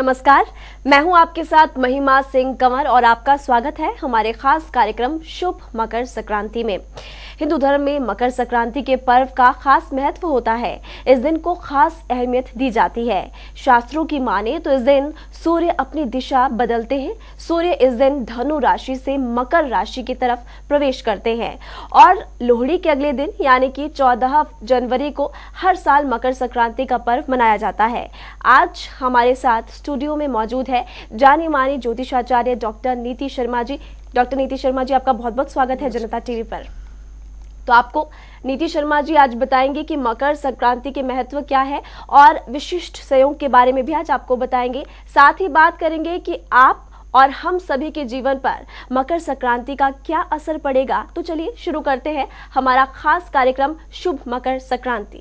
नमस्कार, मैं हूं आपके साथ महिमा सिंह कंवर और आपका स्वागत है हमारे खास कार्यक्रम शुभ मकर संक्रांति में। हिंदू धर्म में मकर संक्रांति के पर्व का खास महत्व होता है। इस दिन को खास अहमियत दी जाती है। शास्त्रों की माने तो इस दिन सूर्य अपनी दिशा बदलते हैं। सूर्य इस दिन धनु राशि से मकर राशि की तरफ प्रवेश करते हैं और लोहड़ी के अगले दिन यानी कि 14 जनवरी को हर साल मकर संक्रांति का पर्व मनाया जाता है। आज हमारे साथ स्टूडियो में मौजूद है जानी मानी ज्योतिषाचार्य डॉक्टर नीति शर्मा जी। डॉक्टर नीति शर्मा जी, आपका बहुत बहुत स्वागत है जनता टीवी पर। तो आपको नीति शर्मा जी आज बताएंगे कि मकर संक्रांति के महत्व क्या है और विशिष्ट संयोग के बारे में भी आज आपको बताएंगे। साथ ही बात करेंगे कि आप और हम सभी के जीवन पर मकर संक्रांति का क्या असर पड़ेगा। तो चलिए शुरू करते हैं हमारा खास कार्यक्रम शुभ मकर संक्रांति।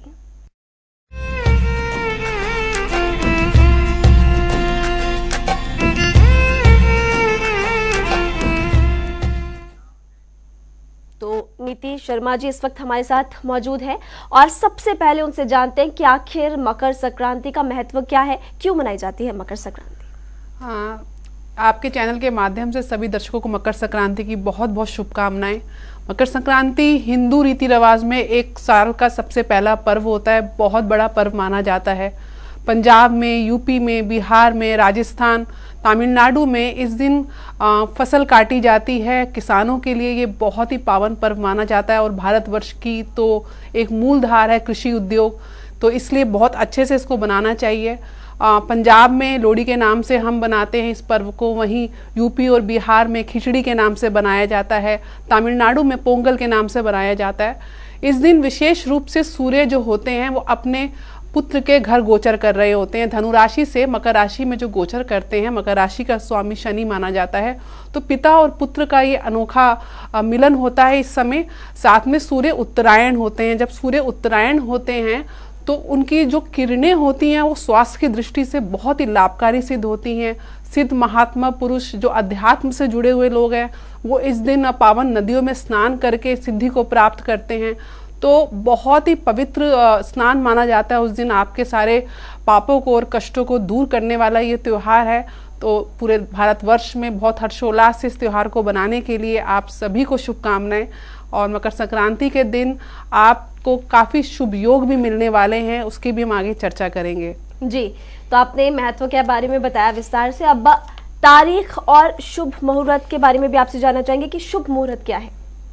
तो नीति शर्मा जी इस वक्त हमारे साथ मौजूद है और सबसे पहले उनसे जानते हैं कि आखिर मकर संक्रांति का महत्व क्या है, क्यों मनाई जाती है मकर संक्रांति। हाँ, आपके चैनल के माध्यम से सभी दर्शकों को मकर संक्रांति की बहुत बहुत शुभकामनाएं। मकर संक्रांति हिंदू रीति रिवाज में एक साल का सबसे पहला पर्व होता है। बहुत बड़ा पर्व माना जाता है। पंजाब में, यूपी में, बिहार में, राजस्थान, तमिलनाडु में इस दिन फसल काटी जाती है। किसानों के लिए ये बहुत ही पावन पर्व माना जाता है और भारतवर्ष की तो एक मूलधार है कृषि उद्योग, तो इसलिए बहुत अच्छे से इसको बनाना चाहिए। पंजाब में लोहड़ी के नाम से हम बनाते हैं इस पर्व को, वहीं यूपी और बिहार में खिचड़ी के नाम से बनाया जाता है, तमिलनाडु में पोंगल के नाम से बनाया जाता है। इस दिन विशेष रूप से सूर्य जो होते हैं वो अपने पुत्र के घर गोचर कर रहे होते हैं। धनु राशि से मकर राशि में जो गोचर करते हैं, मकर राशि का स्वामी शनि माना जाता है, तो पिता और पुत्र का ये अनोखा मिलन होता है इस समय। साथ में सूर्य उत्तरायण होते हैं। जब सूर्य उत्तरायण होते हैं तो उनकी जो किरणें होती हैं वो स्वास्थ्य की दृष्टि से बहुत ही लाभकारी सिद्ध होती हैं। सिद्ध महात्मा पुरुष जो अध्यात्म से जुड़े हुए लोग हैं वो इस दिन पावन नदियों में स्नान करके सिद्धि को प्राप्त करते हैं। तो बहुत ही पवित्र स्नान माना जाता है उस दिन। आपके सारे पापों को और कष्टों को दूर करने वाला ये त्यौहार है। तो पूरे भारतवर्ष में बहुत हर्षोल्लास से इस त्यौहार को बनाने के लिए आप सभी को शुभकामनाएं। और मकर संक्रांति के दिन आपको काफ़ी शुभ योग भी मिलने वाले हैं, उसकी भी हम आगे चर्चा करेंगे। जी, तो आपने महत्व के बारे में बताया विस्तार से। अब तारीख और शुभ मुहूर्त के बारे में भी आपसे जानना चाहेंगे कि शुभ मुहूर्त क्या है।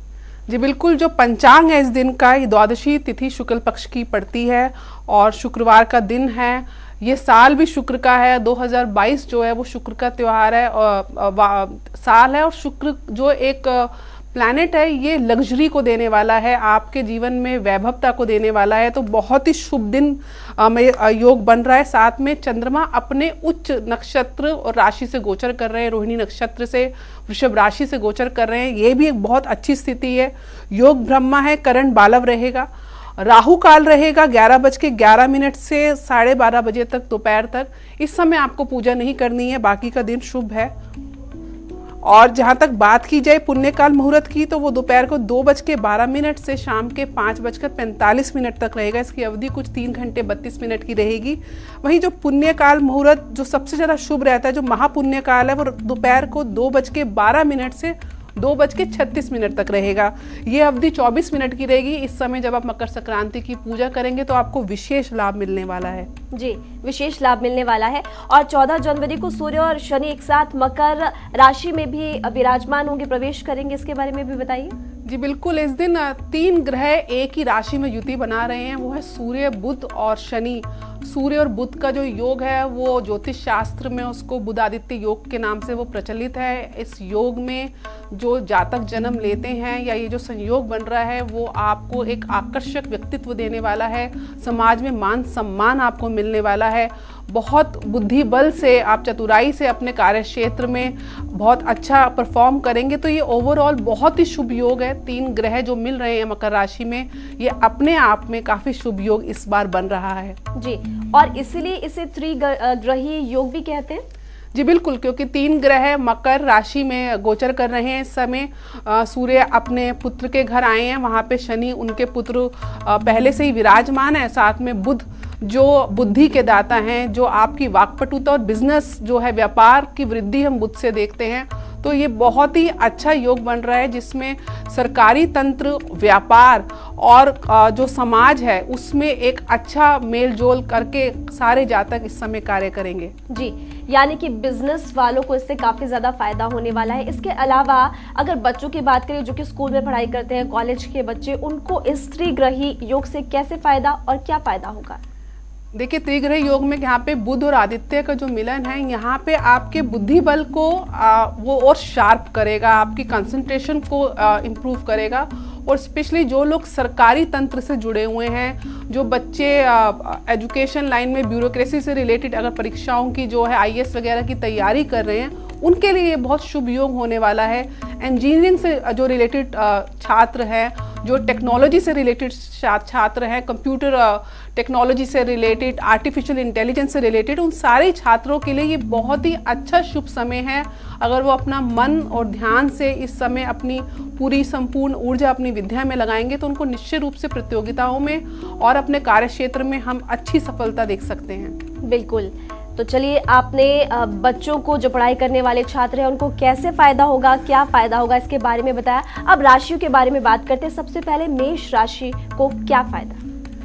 जी बिल्कुल, जो पंचांग है इस दिन का, ये द्वादशी तिथि शुक्ल पक्ष की पड़ती है और शुक्रवार का दिन है। ये साल भी शुक्र का है। 2022 जो है वो शुक्र का त्यौहार है और साल है। और शुक्र जो एक प्लैनेट है ये लग्जरी को देने वाला है, आपके जीवन में वैभवता को देने वाला है। तो बहुत ही शुभ दिन में योग बन रहा है। साथ में चंद्रमा अपने उच्च नक्षत्र और राशि से गोचर कर रहे हैं। रोहिणी नक्षत्र से वृषभ राशि से गोचर कर रहे हैं। ये भी एक बहुत अच्छी स्थिति है। योग ब्रह्मा है, करण बालव रहेगा। राहु काल रहेगा 11:11 से 12:30 बजे तक, दोपहर तक। इस समय आपको पूजा नहीं करनी है, बाकी का दिन शुभ है। और जहां तक बात की जाए पुण्यकाल मुहूर्त की, तो वो दोपहर को 2:12 से शाम के 5:45 तक रहेगा। इसकी अवधि कुछ 3 घंटे 32 मिनट की रहेगी। वहीं जो पुण्यकाल मुहूर्त जो सबसे ज़्यादा शुभ रहता है, जो महापुण्यकाल है, वो दोपहर को 2:12 से 2:36 तक रहेगा। ये अवधि 24 मिनट की रहेगी। इस समय जब आप मकर संक्रांति की पूजा करेंगे तो आपको विशेष लाभ मिलने वाला है। जी, विशेष लाभ मिलने वाला है। और 14 जनवरी को सूर्य और शनि एक साथ मकर राशि में भी विराजमान होंगे, प्रवेश करेंगे, इसके बारे में भी बताइए। जी बिल्कुल, इस दिन 3 ग्रह एक ही राशि में युति बना रहे हैं। वो है सूर्य, बुध और शनि। सूर्य और बुध का जो योग है वो ज्योतिष शास्त्र में उसको बुधादित्य योग के नाम से वो प्रचलित है। इस योग में जो जातक जन्म लेते हैं या ये जो संयोग बन रहा है वो आपको एक आकर्षक व्यक्तित्व देने वाला है। समाज में मान सम्मान आपको मिलने वाला है। बहुत बुद्धि बल से, आप चतुराई से अपने कार्य क्षेत्र में बहुत अच्छा परफॉर्म करेंगे। तो ये ओवरऑल बहुत ही शुभ योग है। 3 ग्रह जो मिल रहे हैं मकर राशि में, ये अपने आप में काफी शुभ योग इस बार बन रहा है। जी, और इसीलिए इसे त्रिग्रही योग भी कहते हैं। जी बिल्कुल, क्योंकि 3 ग्रह मकर राशि में गोचर कर रहे हैं इस समय। सूर्य अपने पुत्र के घर आए हैं, वहाँ पे शनि उनके पुत्र पहले से ही विराजमान है। साथ में बुध जो बुद्धि के दाता हैं, जो आपकी वाक्पटुता और बिजनेस जो है, व्यापार की वृद्धि हम बुध से देखते हैं। तो ये बहुत ही अच्छा योग बन रहा है जिसमें सरकारी तंत्र, व्यापार और जो समाज है उसमें एक अच्छा मेल जोल करके सारे जातक इस समय कार्य करेंगे। जी, यानी कि बिजनेस वालों को इससे काफी ज्यादा फायदा होने वाला है। इसके अलावा अगर बच्चों की बात करें जो कि स्कूल में पढ़ाई करते हैं, कॉलेज के बच्चे, उनको इस त्रिग्रही योग से कैसे फायदा और क्या फायदा होगा? देखिए, त्रिग्रही योग में यहाँ पे बुध और आदित्य का जो मिलन है, यहाँ पे आपके बुद्धि बल को वो और शार्प करेगा, आपकी कंसंट्रेशन को इम्प्रूव करेगा। और स्पेशली जो लोग सरकारी तंत्र से जुड़े हुए हैं, जो बच्चे एजुकेशन लाइन में ब्यूरोक्रेसी से रिलेटेड अगर परीक्षाओं की जो है IAS वगैरह की तैयारी कर रहे हैं, उनके लिए ये बहुत शुभ योग होने वाला है। इंजीनियरिंग से जो रिलेटेड छात्र हैं, जो टेक्नोलॉजी से रिलेटेड छात्र हैं, कंप्यूटर टेक्नोलॉजी से रिलेटेड, आर्टिफिशियल इंटेलिजेंस से रिलेटेड, उन सारे छात्रों के लिए ये बहुत ही अच्छा शुभ समय है। अगर वो अपना मन और ध्यान से इस समय अपनी पूरी संपूर्ण ऊर्जा अपनी विद्या में लगाएंगे तो उनको निश्चित रूप से प्रतियोगिताओं में और अपने कार्य क्षेत्र में हम अच्छी सफलता देख सकते हैं। बिल्कुल। तो चलिए, आपने बच्चों को, जो पढ़ाई करने वाले छात्र हैं, उनको कैसे फायदा होगा, क्या फायदा होगा, इसके बारे में बताया। अब राशियों के बारे में बात करते हैं। सबसे पहले मेष राशि को क्या फायदा?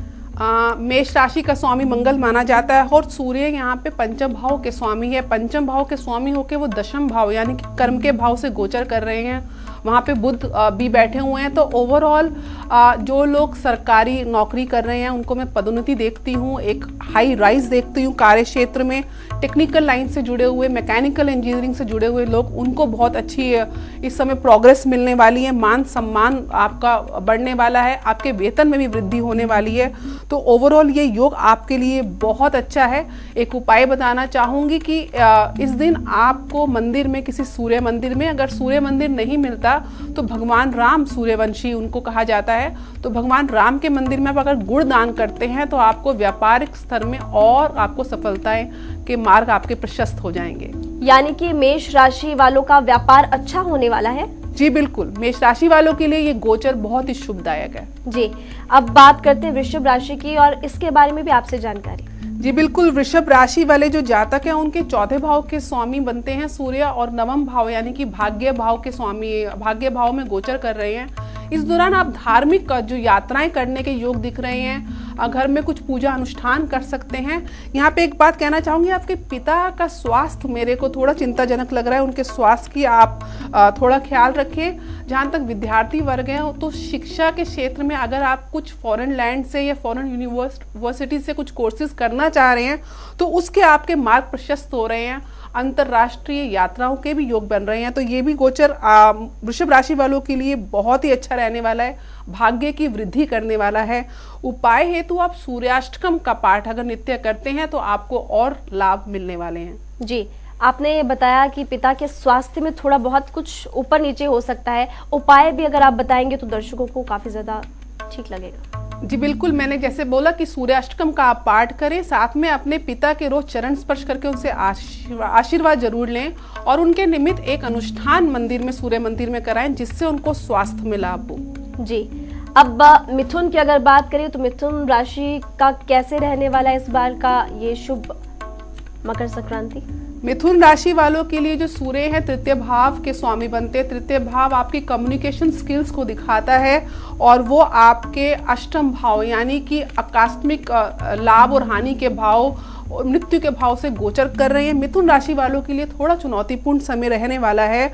मेष राशि का स्वामी मंगल माना जाता है और सूर्य यहाँ पे पंचम भाव के स्वामी है। पंचम भाव के स्वामी होके वो दशम भाव यानी कि कर्म के भाव से गोचर कर रहे हैं। वहाँ पे बुध भी बैठे हुए हैं। तो ओवरऑल जो लोग सरकारी नौकरी कर रहे हैं उनको मैं पदोन्नति देखती हूँ, एक हाई राइज देखती हूँ कार्य क्षेत्र में। टेक्निकल लाइन से जुड़े हुए, मैकेनिकल इंजीनियरिंग से जुड़े हुए लोग, उनको बहुत अच्छी इस समय प्रोग्रेस मिलने वाली है। मान सम्मान आपका बढ़ने वाला है, आपके वेतन में भी वृद्धि होने वाली है। तो ओवरऑल ये योग आपके लिए बहुत अच्छा है। एक उपाय बताना चाहूँगी कि इस दिन आपको मंदिर में, किसी सूर्य मंदिर में, अगर सूर्य मंदिर नहीं मिलता तो भगवान राम सूर्यवंशी उनको कहा जाता है, तो भगवान राम के मंदिर में आप अगर गुड़ दान करते हैं तो आपको व्यापारिक स्तर में और आपको सफलताएं के मार्ग आपके प्रशस्त हो जाएंगे। यानी कि मेष राशि वालों का व्यापार अच्छा होने वाला है। जी बिल्कुल, मेष राशि वालों के लिए ये गोचर बहुत ही शुभदायक है। जी, अब बात करते हैं वृषभ राशि की और इसके बारे में भी आपसे जानकारी। जी बिल्कुल, वृषभ राशि वाले जो जातक हैं उनके चौथे भाव के स्वामी बनते हैं सूर्य और नवम भाव यानी कि भाग्य भाव के स्वामी भाग्य भाव में गोचर कर रहे हैं। इस दौरान आप धार्मिक जो यात्राएं करने के योग दिख रहे हैं, घर में कुछ पूजा अनुष्ठान कर सकते हैं। यहाँ पे एक बात कहना चाहूँगी, आपके पिता का स्वास्थ्य मेरे को थोड़ा चिंताजनक लग रहा है। उनके स्वास्थ्य की आप थोड़ा ख्याल रखें। जहाँ तक विद्यार्थी वर्ग है तो शिक्षा के क्षेत्र में अगर आप कुछ फॉरेन लैंड से या फॉरेन यूनिवर्सिटी से कुछ कोर्सेज करना चाह रहे हैं तो उसके आपके मार्ग प्रशस्त हो रहे हैं। अंतर्राष्ट्रीय यात्राओं के भी योग बन रहे हैं। तो ये भी गोचर वृषभ राशि वालों के लिए बहुत ही अच्छा रहने वाला है, भाग्य की वृद्धि करने वाला है। उपाय हेतु आप सूर्याष्टकम का पाठ अगर नित्य करते हैं तो आपको और लाभ मिलने वाले हैं। जी, आपने बताया कि पिता के स्वास्थ्य में थोड़ा बहुत कुछ ऊपर नीचे हो सकता है। उपाय भी अगर आप बताएंगे तो दर्शकों को काफी ज्यादा ठीक लगेगा। जी बिल्कुल, मैंने जैसे बोला कि सूर्याष्टकम का आप पाठ करें, साथ में अपने पिता के रोज चरण स्पर्श करके उनसे आशीर्वाद जरूर लें और उनके निमित्त एक अनुष्ठान मंदिर में, सूर्य मंदिर में कराएं जिससे उनको स्वास्थ्य में लाभ हो। जी, अब मिथुन की अगर बात करें तो मिथुन राशि का कैसे रहने वाला है इस बार का ये शुभ मकर संक्रांति? मिथुन राशि वालों के लिए जो सूर्य है तृतीय भाव के स्वामी बनते हैं। तृतीय भाव आपकी कम्युनिकेशन स्किल्स को दिखाता है और वो आपके अष्टम भाव यानी कि आकस्मिक लाभ और हानि के भाव और मृत्यु के भाव से गोचर कर रहे हैं। मिथुन राशि वालों के लिए थोड़ा चुनौतीपूर्ण समय रहने वाला है।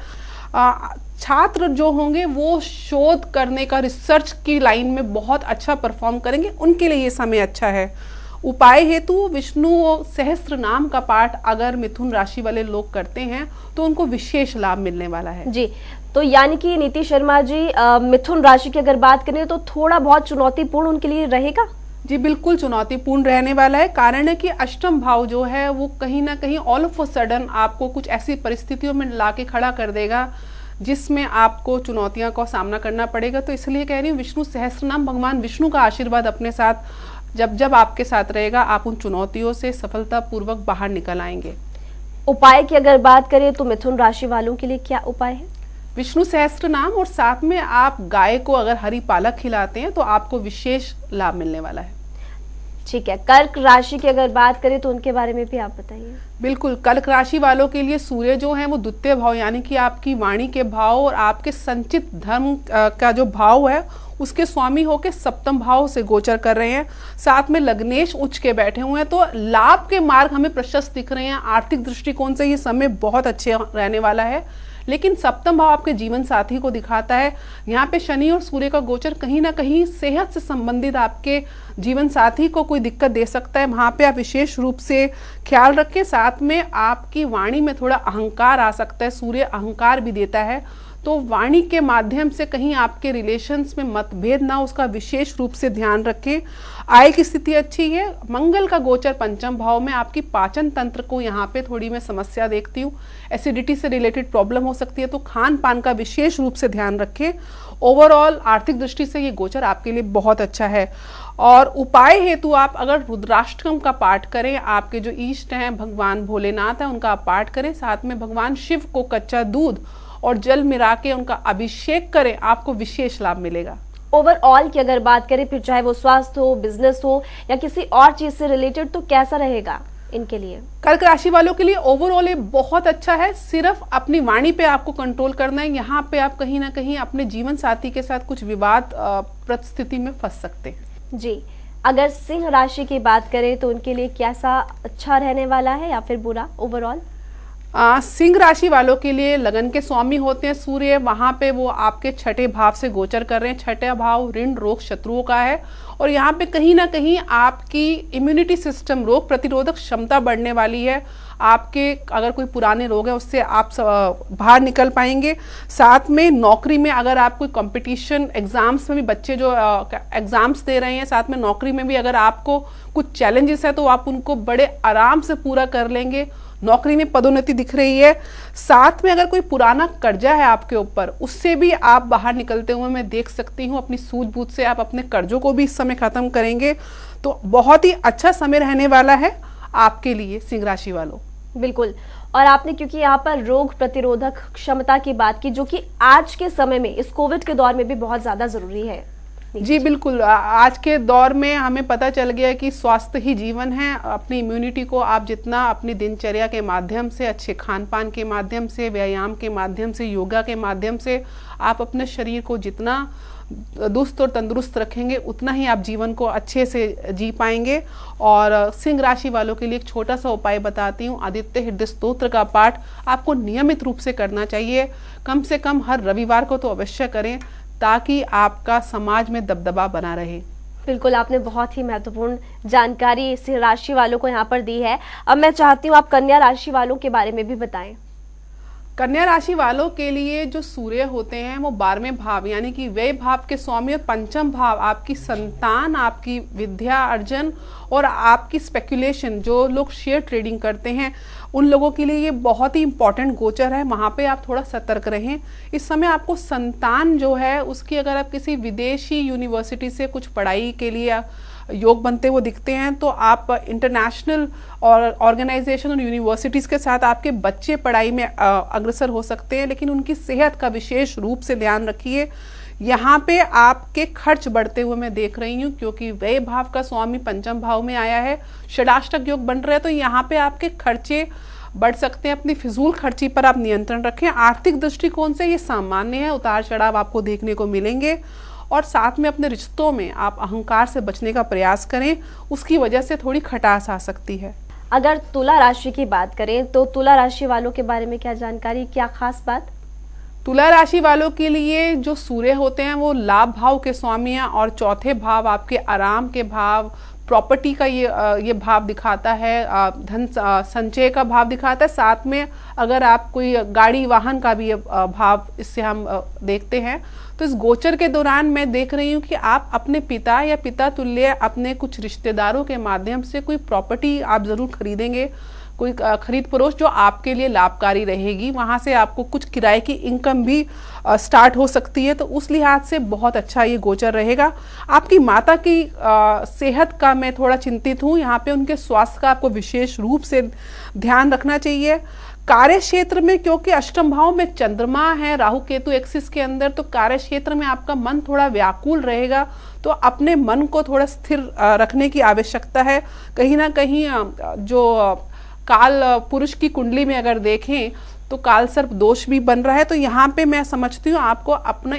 छात्र जो होंगे वो शोध करने का, रिसर्च की लाइन में बहुत अच्छा परफॉर्म करेंगे, उनके लिए ये समय अच्छा है। उपाय हेतु विष्णु सहस्त्र नाम का पाठ अगर मिथुन राशि वाले लोग करते हैं तो उनको विशेष लाभ मिलने वाला है। जी, तो यानी कि नीति शर्मा जी, मिथुन राशि की अगर बात करें तो थोड़ा बहुत चुनौतीपूर्ण उनके लिए रहेगा। जी बिल्कुल, चुनौतीपूर्ण रहने वाला है। कारण है कि अष्टम भाव जो है वो कहीं ना कहीं ऑल ऑफ अ सडन आपको कुछ ऐसी परिस्थितियों में लाके खड़ा कर देगा जिसमें आपको चुनौतियों का सामना करना पड़ेगा। तो इसलिए कह रही हूँ, विष्णु सहस्त्र नाम, भगवान विष्णु का आशीर्वाद अपने साथ जब आपके साथ रहेगा, आप उन चुनौतियों से सफलतापूर्वक बाहर निकल आएंगे। उपाय की अगर बात करें तो मिथुन राशि वालों के लिए क्या उपाय है? विष्णु सहस्त्र नाम और साथ में आप गाय को अगर हरी पालक खिलाते हैं तो आपको विशेष लाभ मिलने वाला है। ठीक है, कर्क राशि की अगर बात करें तो उनके बारे में भी आप बताइए। बिल्कुल, कर्क राशि वालों के लिए सूर्य जो है वो द्वितीय भाव यानी कि आपकी वाणी के भाव और आपके संचित धर्म का जो भाव है उसके स्वामी होके सप्तम भाव से गोचर कर रहे हैं। साथ में लग्नेश उच्च के बैठे हुए हैं, तो लाभ के मार्ग हमें प्रशस्त दिख रहे हैं। आर्थिक दृष्टिकोण से ये समय बहुत अच्छे रहने वाला है। लेकिन सप्तम भाव आपके जीवन साथी को दिखाता है। यहाँ पे शनि और सूर्य का गोचर कहीं ना कहीं सेहत से संबंधित आपके जीवन साथी को कोई दिक्कत दे सकता है। वहाँ पे आप विशेष रूप से ख्याल रखें। साथ में आपकी वाणी में थोड़ा अहंकार आ सकता है, सूर्य अहंकार भी देता है, तो वाणी के माध्यम से कहीं आपके रिलेशंस में मतभेद ना, उसका विशेष रूप से ध्यान रखें। आय की स्थिति अच्छी है। मंगल का गोचर पंचम भाव में, आपकी पाचन तंत्र को यहाँ पे थोड़ी मैं समस्या देखती हूँ। एसिडिटी से रिलेटेड प्रॉब्लम हो सकती है, तो खान पान का विशेष रूप से ध्यान रखें। ओवरऑल आर्थिक दृष्टि से ये गोचर आपके लिए बहुत अच्छा है। और उपाय हेतु आप अगर रुद्राष्टकम का पाठ करें, आपके जो इष्ट हैं भगवान भोलेनाथ हैं उनका आप पाठ करें, साथ में भगवान शिव को कच्चा दूध और जल मिला के उनका अभिषेक करें, आपको विशेष लाभ मिलेगा। ओवरऑल की अगर बात करें, फिर चाहे वो स्वास्थ्य हो, बिजनेस हो या किसी और चीज से रिलेटेड, तो कैसा रहेगा इनके लिए? कर्क राशि वालों के लिए ओवरऑल ये बहुत अच्छा है। सिर्फ अपनी वाणी पे आपको कंट्रोल करना है। यहाँ पे आप कहीं ना कहीं अपने जीवन साथी के साथ कुछ विवाद परिस्थिति में फंस सकते हैं। जी, अगर सिंह राशि की बात करें तो उनके लिए कैसा अच्छा रहने वाला है या फिर बुरा ओवरऑल? सिंह राशि वालों के लिए लगन के स्वामी होते हैं सूर्य, वहां पे वो आपके छठे भाव से गोचर कर रहे हैं। छठा भाव ऋण रोग शत्रुओं का है और यहाँ पे कहीं ना कहीं आपकी इम्यूनिटी सिस्टम, रोग प्रतिरोधक क्षमता बढ़ने वाली है। आपके अगर कोई पुराने रोग है उससे आप बाहर निकल पाएंगे। साथ में नौकरी में अगर आप कोई कंपटीशन एग्जाम्स में भी, बच्चे जो एग्जाम्स दे रहे हैं, साथ में नौकरी में भी अगर आपको कुछ चैलेंजेस है तो आप उनको बड़े आराम से पूरा कर लेंगे। नौकरी में पदोन्नति दिख रही है। साथ में अगर कोई पुराना कर्जा है आपके ऊपर, उससे भी आप बाहर निकलते हुए मैं देख सकती हूँ। अपनी सूझबूझ से आप अपने कर्जों को भी इस समय खत्म करेंगे, तो बहुत ही अच्छा समय रहने वाला है आपके लिए सिंह राशि वालों। बिल्कुल। और आपने क्योंकि यहाँ पर रोग प्रतिरोधक क्षमता की बात की, जो कि आज के समय में इस कोविड के दौर में भी बहुत ज्यादा जरूरी है। जी बिल्कुल, आज के दौर में हमें पता चल गया कि स्वास्थ्य ही जीवन है। अपनी इम्यूनिटी को आप जितना अपनी दिनचर्या के माध्यम से, अच्छे खान पान के माध्यम से, व्यायाम के माध्यम से, योगा के माध्यम से आप अपने शरीर को जितना दुरुस्त और तंदुरुस्त रखेंगे, उतना ही आप जीवन को अच्छे से जी पाएंगे। और सिंह राशि वालों के लिए एक छोटा सा उपाय बताती हूँ। आदित्य हृदय स्तोत्र का पाठ आपको नियमित रूप से करना चाहिए। कम से कम हर रविवार को तो अवश्य करें, ताकि आपका समाज में दबदबा बना रहे। बिल्कुल, आपने बहुत ही महत्वपूर्ण जानकारी सिंह राशि वालों को यहाँ पर दी है। अब मैं चाहती हूँ आप कन्या राशि वालों के बारे में भी बताएं। कन्या राशि वालों के लिए जो सूर्य होते हैं वो 12वें भाव यानी कि व्यय भाव के स्वामी, और पंचम भाव आपकी संतान, आपकी विद्या अर्जन और आपकी स्पेकुलेशन, जो लोग शेयर ट्रेडिंग करते हैं उन लोगों के लिए ये बहुत ही इंपॉर्टेंट गोचर है। वहाँ पे आप थोड़ा सतर्क रहें। इस समय आपको संतान जो है उसकी, अगर आप किसी विदेशी यूनिवर्सिटी से कुछ पढ़ाई के लिए योग बनते हुए दिखते हैं तो आप इंटरनेशनल और ऑर्गेनाइजेशन और यूनिवर्सिटीज़ के साथ आपके बच्चे पढ़ाई में अग्रसर हो सकते हैं, लेकिन उनकी सेहत का विशेष रूप से ध्यान रखिए। यहाँ पे आपके खर्च बढ़ते हुए मैं देख रही हूँ, क्योंकि व्यय भाव का स्वामी पंचम भाव में आया है, षडाष्टक योग बन रहा है, तो यहाँ पे आपके खर्चे बढ़ सकते हैं। अपनी फिजूल खर्ची पर आप नियंत्रण रखें। आर्थिक दृष्टिकोण से ये सामान्य है, उतार चढ़ाव आपको देखने को मिलेंगे। और साथ में अपने रिश्तों में आप अहंकार से बचने का प्रयास करें, उसकी वजह से थोड़ी खटास आ सकती है। अगर तुला राशि की बात करें तो तुला राशि वालों के बारे में क्या जानकारी, क्या खास बात? तुला राशि वालों के लिए जो सूर्य होते हैं वो लाभ भाव के स्वामी हैं, और चौथे भाव आपके आराम के भाव, प्रॉपर्टी का ये भाव दिखाता है, धन संचय का भाव दिखाता है। साथ में अगर आप कोई गाड़ी वाहन का भी भाव इससे हम देखते हैं। तो इस गोचर के दौरान मैं देख रही हूँ कि आप अपने पिता या पिता तुल्य अपने कुछ रिश्तेदारों के माध्यम से कोई प्रॉपर्टी आप जरूर खरीदेंगे, कोई खरीद फरोख्त जो आपके लिए लाभकारी रहेगी। वहाँ से आपको कुछ किराए की इनकम भी स्टार्ट हो सकती है, तो उस लिहाज से बहुत अच्छा ये गोचर रहेगा। आपकी माता की सेहत का मैं थोड़ा चिंतित हूँ। यहाँ पे उनके स्वास्थ्य का आपको विशेष रूप से ध्यान रखना चाहिए। कार्य क्षेत्र में क्योंकि अष्टम भाव में चंद्रमा है राहु केतु एक्सिस के अंदर, तो कार्य क्षेत्र में आपका मन थोड़ा व्याकुल रहेगा। तो अपने मन को थोड़ा स्थिर रखने की आवश्यकता है। कहीं ना कहीं जो काल पुरुष की कुंडली में अगर देखें तो काल सर्प दोष भी बन रहा है। तो यहाँ पे मैं समझती हूँ आपको अपना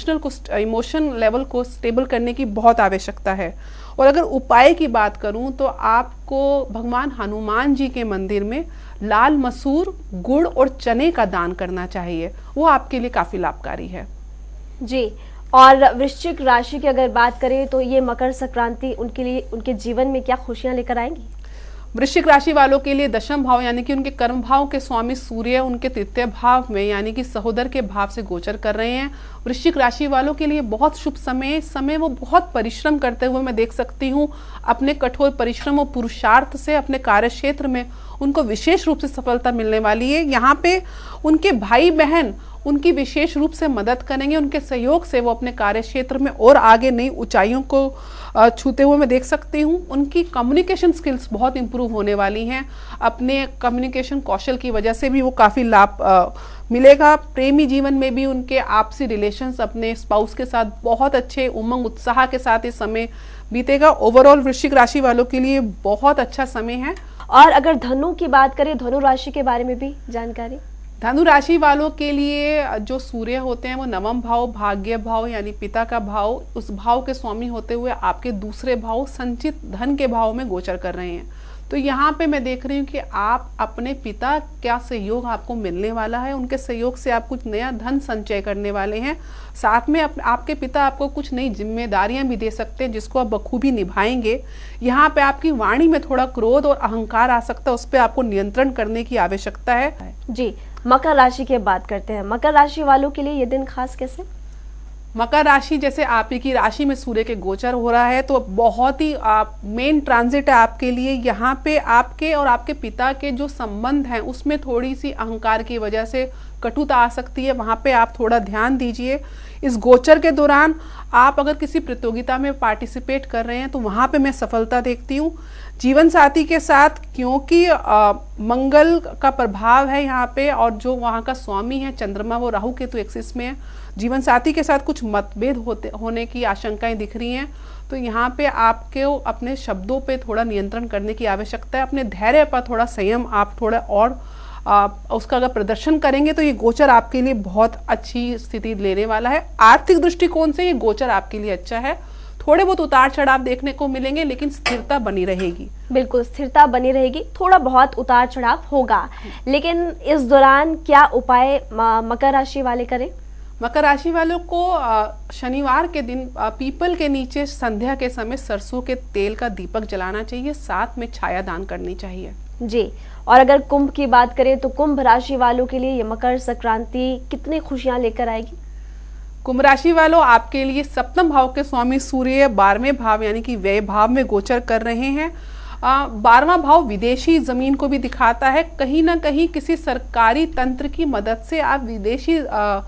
इमोशन लेवल को स्टेबल करने की बहुत आवश्यकता है। और अगर उपाय की बात करूँ तो आपको भगवान हनुमान जी के मंदिर में लाल मसूर, गुड़ और चने का दान करना चाहिए, वो आपके लिए काफी लाभकारी है। जी, और वृश्चिक राशि की अगर बात करें तो ये मकर संक्रांति उनके लिए, उनके जीवन में क्या खुशियां लेकर आएंगी? वृश्चिक राशि वालों के लिए दशम भाव यानी कि उनके कर्म भाव के स्वामी सूर्य उनके तृतीय भाव में यानी कि सहोदर के भाव से गोचर कर रहे हैं। वृश्चिक राशि वालों के लिए बहुत शुभ समय वो बहुत परिश्रम करते हुए मैं देख सकती हूँ। अपने कठोर परिश्रम और पुरुषार्थ से अपने कार्य क्षेत्र में उनको विशेष रूप से सफलता मिलने वाली है। यहाँ पे उनके भाई बहन उनकी विशेष रूप से मदद करेंगे, उनके सहयोग से वो अपने कार्य क्षेत्र में और आगे नई ऊंचाइयों को छूते हुए मैं देख सकती हूँ। उनकी कम्युनिकेशन स्किल्स बहुत इंप्रूव होने वाली हैं। अपने कम्युनिकेशन कौशल की वजह से भी वो काफ़ी लाभ मिलेगा। प्रेमी जीवन में भी उनके आपसी रिलेशंस अपने स्पाउस के साथ बहुत अच्छे उमंग उत्साह के साथ ये समय बीतेगा। ओवरऑल वृश्चिक राशि वालों के लिए बहुत अच्छा समय है। और अगर धनु की बात करें, धनु राशि के बारे में भी जानकारी? धनु राशि वालों के लिए जो सूर्य होते हैं वो नवम भाव, भाग्य भाव यानी पिता का भाव, उस भाव के स्वामी होते हुए आपके दूसरे भाव संचित धन के भाव में गोचर कर रहे हैं। तो यहाँ पे मैं देख रही हूँ कि आप अपने पिता क्या सहयोग आपको मिलने वाला है, उनके सहयोग से आप कुछ नया धन संचय करने वाले हैं। साथ में आपके पिता आपको कुछ नई जिम्मेदारियां भी दे सकते हैं जिसको आप बखूबी निभाएंगे। यहाँ पे आपकी वाणी में थोड़ा क्रोध और अहंकार आ सकता है, उस पर आपको नियंत्रण करने की आवश्यकता है। जी, मकर राशि की बात करते हैं। मकर राशि वालों के लिए ये दिन खास कैसे? मकर राशि जैसे आप की राशि में सूर्य के गोचर हो रहा है तो बहुत ही मेन ट्रांजिट है आपके लिए। यहाँ पे आपके और आपके पिता के जो संबंध हैं उसमें थोड़ी सी अहंकार की वजह से कटुता आ सकती है, वहाँ पे आप थोड़ा ध्यान दीजिए। इस गोचर के दौरान आप अगर किसी प्रतियोगिता में पार्टिसिपेट कर रहे हैं तो वहाँ पे मैं सफलता देखती हूँ। जीवन साथी के साथ क्योंकि मंगल का प्रभाव है यहाँ पे और जो वहाँ का स्वामी है चंद्रमा वो राहु केतु एक्सिस में है, जीवन साथी के साथ कुछ मतभेद होने की आशंकाएं दिख रही हैं। तो यहाँ पे आपको अपने शब्दों पे थोड़ा नियंत्रण करने की आवश्यकता है। अपने धैर्य पर थोड़ा संयम आप थोड़ा और उसका अगर प्रदर्शन करेंगे तो ये गोचर आपके लिए बहुत अच्छी स्थिति लेने वाला है। आर्थिक दृष्टिकोण से ये गोचर आपके लिए अच्छा है। थोड़े बहुत उतार चढ़ाव देखने को मिलेंगे लेकिन स्थिरता बनी रहेगी। बिल्कुल, स्थिरता बनी रहेगी, थोड़ा बहुत उतार चढ़ाव होगा। लेकिन इस दौरान क्या उपाय मकर राशि वाले करें? मकर राशि वालों को शनिवार के दिन पीपल के नीचे संध्या के समय सरसों के तेल का दीपक जलाना चाहिए, साथ में छाया दान करनी चाहिए। जी, और अगर कुंभ की बात करें तो कुंभ राशि वालों के लिए ये मकर संक्रांति कितनी खुशियां लेकर आएगी? कुंभ राशि वालों आपके लिए सप्तम भाव के स्वामी सूर्य 12वें भाव यानी कि व्यय भाव में गोचर कर रहे हैं। 12वां भाव विदेशी जमीन को भी दिखाता है। कहीं ना कहीं किसी सरकारी तंत्र की मदद से आप विदेशी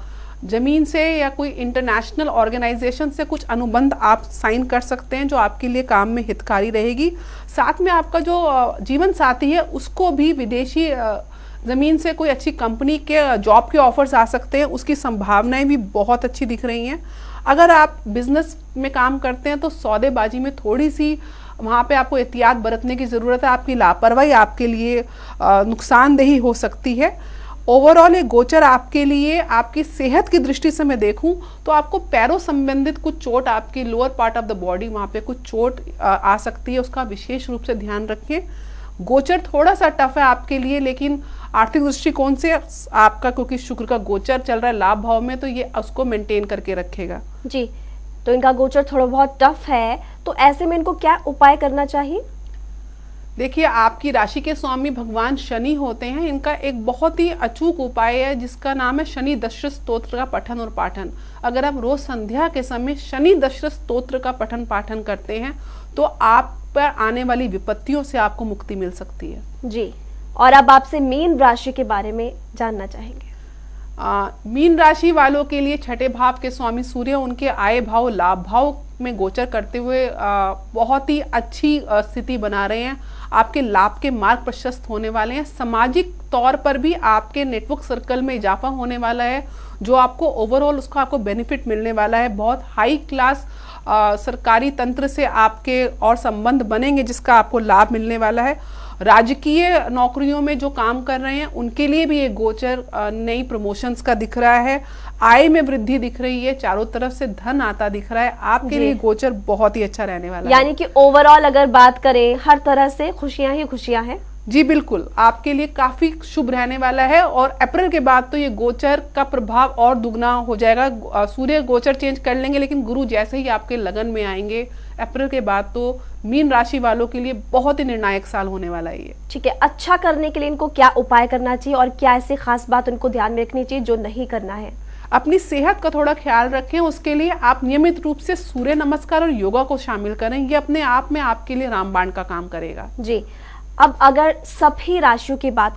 जमीन से या कोई इंटरनेशनल ऑर्गेनाइजेशन से कुछ अनुबंध आप साइन कर सकते हैं जो आपके लिए काम में हितकारी रहेगी। साथ में आपका जो जीवन साथी है उसको भी विदेशी ज़मीन से कोई अच्छी कंपनी के जॉब के ऑफर्स आ सकते हैं, उसकी संभावनाएं भी बहुत अच्छी दिख रही हैं। अगर आप बिजनेस में काम करते हैं तो सौदेबाजी में थोड़ी सी वहाँ पे आपको एहतियात बरतने की ज़रूरत है। आपकी लापरवाही आपके लिए नुकसानदेही हो सकती है। ओवरऑल ये गोचर आपके लिए आपकी सेहत की दृष्टि से मैं देखूं तो आपको पैरों संबंधित कुछ चोट, आपकी lower part of the body वहाँ पे कुछ चोट आ सकती है, उसका विशेष रूप से ध्यान रखें। गोचर थोड़ा सा टफ है आपके लिए लेकिन आर्थिक दृष्टिकोण से आपका क्योंकि शुक्र का गोचर चल रहा है लाभ भाव में तो ये उसको मेंटेन करके रखेगा। जी, तो इनका गोचर थोड़ा बहुत टफ है, तो ऐसे में इनको क्या उपाय करना चाहिए? देखिए, आपकी राशि के स्वामी भगवान शनि होते हैं। इनका एक बहुत ही अचूक उपाय है जिसका नाम है शनि दशरथ स्तोत्र का पठन और पाठन। अगर आप रोज संध्या के समय शनि दशरथ स्तोत्र का पठन पाठन करते हैं तो आप पर आने वाली विपत्तियों से आपको मुक्ति मिल सकती है। जी, और अब आपसे मीन राशि के बारे में जानना चाहेंगे। मीन राशि वालों के लिए छठे भाव के स्वामी सूर्य उनके आय भाव लाभ भाव में गोचर करते हुए बहुत ही अच्छी स्थिति बना रहे हैं। आपके लाभ के मार्ग प्रशस्त होने वाले हैं। सामाजिक तौर पर भी आपके नेटवर्क सर्कल में इजाफा होने वाला है, जो आपको ओवरऑल उसका आपको बेनिफिट मिलने वाला है। बहुत हाई क्लास सरकारी तंत्र से आपके और संबंध बनेंगे, जिसका आपको लाभ मिलने वाला है। राजकीय नौकरियों में जो काम कर रहे हैं उनके लिए भी एक गोचर नई प्रमोशंस का दिख रहा है। आय में वृद्धि दिख रही है, चारों तरफ से धन आता दिख रहा है। आपके लिए गोचर बहुत ही अच्छा रहने वाला है। यानी कि ओवरऑल अगर बात करें, हर तरह से खुशियां ही खुशियां हैं। जी बिल्कुल, आपके लिए काफी शुभ रहने वाला है। और अप्रैल के बाद तो ये गोचर का प्रभाव और दुगना हो जाएगा। सूर्य गोचर चेंज कर लेंगे, लेकिन गुरु जैसे ही आपके लगन में आएंगे अप्रैल के बाद, तो मीन राशि वालों के लिए बहुत ही निर्णायक साल होने वाला है ये। ठीक है, अच्छा करने के लिए इनको क्या उपाय करना चाहिए और क्या ऐसी खास बात उनको ध्यान में रखनी चाहिए जो नहीं करना है? अपनी सेहत का थोड़ा ख्याल रखें। उसके लिए आप नियमित रूप से सूर्य नमस्कार और योगा को शामिल करें। ये अपने आप में आपके लिए रामबाण का काम करेगा। जी, अब अगर सभी राशियों की बात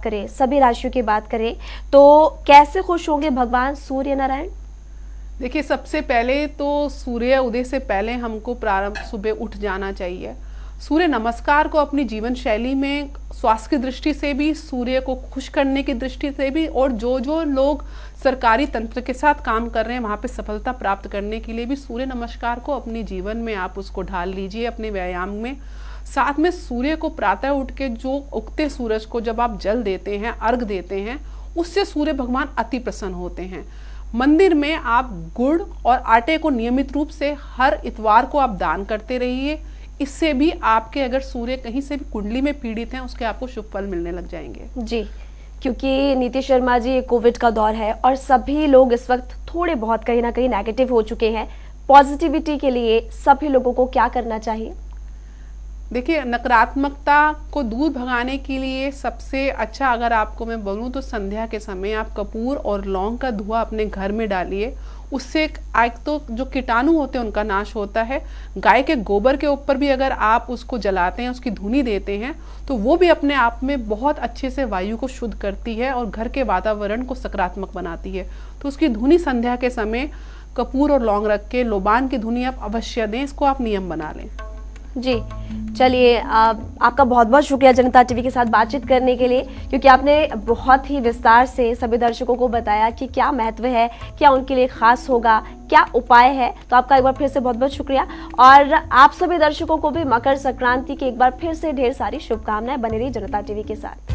करें तो कैसे खुश होंगे भगवान सूर्य नारायण? देखिए, सबसे पहले तो सूर्य उदय से पहले हमको प्रारंभ सुबह उठ जाना चाहिए। सूर्य नमस्कार को अपनी जीवन शैली में स्वास्थ्य की दृष्टि से भी, सूर्य को खुश करने की दृष्टि से भी, और जो लोग सरकारी तंत्र के साथ काम कर रहे हैं वहाँ पे सफलता प्राप्त करने के लिए भी सूर्य नमस्कार को अपने जीवन में आप उसको ढाल लीजिए अपने व्यायाम में। साथ में सूर्य को प्रातः उठ के जो उगते सूरज को जब आप जल देते हैं, अर्घ देते हैं, उससे सूर्य भगवान अति प्रसन्न होते हैं। मंदिर में आप गुड़ और आटे को नियमित रूप से हर इतवार को आप दान करते रहिए। इससे भी आपके अगर सूर्य कहीं से भी कुंडली में पीड़ित हैं, उसके आपको शुभ फल मिलने लग जाएंगे। जी, क्योंकि नीतीश शर्मा जी, कोविड का दौर है और सभी लोग इस वक्त थोड़े बहुत कहीं ना कहीं नेगेटिव हो चुके हैं। पॉजिटिविटी के लिए सभी लोगों को क्या करना चाहिए? देखिए, नकारात्मकता को दूर भगाने के लिए सबसे अच्छा अगर आपको मैं बोलूं तो संध्या के समय आप कपूर और लौंग का धुआं अपने घर में डालिए। उससे एक तो जो कीटाणु होते हैं उनका नाश होता है। गाय के गोबर के ऊपर भी अगर आप उसको जलाते हैं, उसकी धुनी देते हैं, तो वो भी अपने आप में बहुत अच्छे से वायु को शुद्ध करती है और घर के वातावरण को सकारात्मक बनाती है। तो उसकी धुनी संध्या के समय कपूर और लौंग रख के लोबान की धुनी आप अवश्य दें। इसको आप नियम बना लें। जी, चलिए, आपका बहुत बहुत शुक्रिया जनता टीवी के साथ बातचीत करने के लिए, क्योंकि आपने बहुत ही विस्तार से सभी दर्शकों को बताया कि क्या महत्व है, क्या उनके लिए खास होगा, क्या उपाय है। तो आपका एक बार फिर से बहुत बहुत शुक्रिया। और आप सभी दर्शकों को भी मकर संक्रांति की एक बार फिर से ढेर सारी शुभकामनाएं। बने रहिए जनता टीवी के साथ।